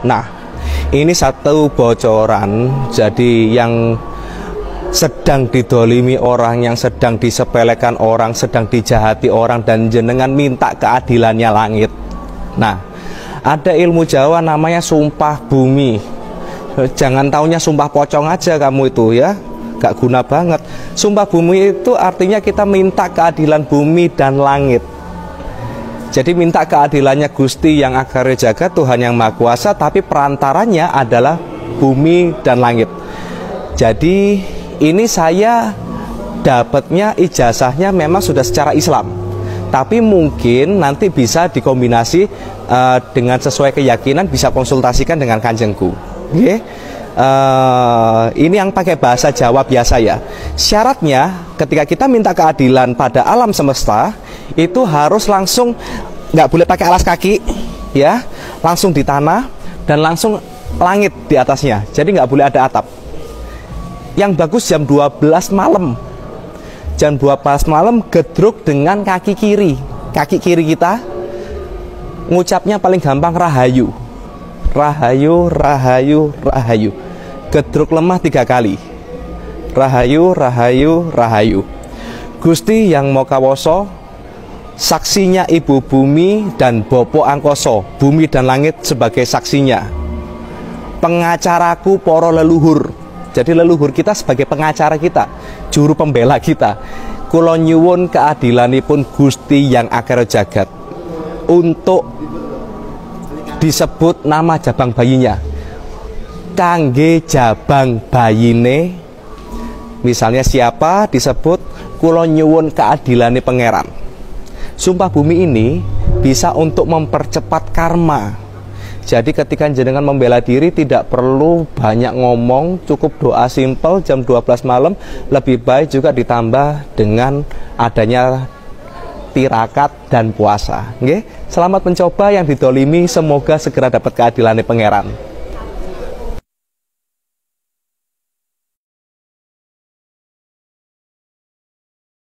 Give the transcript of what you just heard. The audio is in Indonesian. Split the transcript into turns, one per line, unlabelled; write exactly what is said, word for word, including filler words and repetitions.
Nah, ini satu bocoran. Jadi yang sedang didolimi orang, yang sedang disepelekan orang, sedang dijahati orang, dan jenengan minta keadilannya langit. Nah, ada ilmu Jawa namanya sumpah bumi. Jangan taunya sumpah pocong aja kamu itu ya, gak guna banget. Sumpah bumi itu artinya kita minta keadilan bumi dan langit. Jadi minta keadilannya Gusti yang akare jagat, Tuhan yang Maha Kuasa, tapi perantaranya adalah bumi dan langit. Jadi ini saya dapatnya ijazahnya memang sudah secara Islam, tapi mungkin nanti bisa dikombinasi uh, dengan sesuai keyakinan, bisa konsultasikan dengan kanjengku. Okay? Uh, ini yang pakai bahasa Jawa biasa ya. Syaratnya ketika kita minta keadilan pada alam semesta, itu harus langsung, nggak boleh pakai alas kaki ya, langsung di tanah dan langsung langit di atasnya. Jadi nggak boleh ada atap. Yang bagus jam dua belas malam. Jam dua belas malam gedruk dengan kaki kiri. Kaki kiri kita ngucapnya paling gampang rahayu. Rahayu, rahayu, rahayu. Gedruk lemah tiga kali. Rahayu, rahayu, rahayu. Gusti yang Moka Woso, saksinya Ibu Bumi dan Bopo Angkoso, bumi dan langit sebagai saksinya. Pengacaraku poro leluhur. Jadi leluhur kita sebagai pengacara kita, juru pembela kita. Kula nyuwun keadilanipun Gusti yang akara jagat untuk disebut nama jabang bayinya. Kangge jabang bayine, misalnya siapa disebut, kula nyuwun keadilane pangeran. Sumpah bumi ini bisa untuk mempercepat karma. Jadi ketika jenengan membela diri tidak perlu banyak ngomong, cukup doa simpel jam dua belas malam. Lebih baik juga ditambah dengan adanya tirakat dan puasa. Nggih, selamat mencoba yang didolimi, semoga segera dapat keadilan pangeran.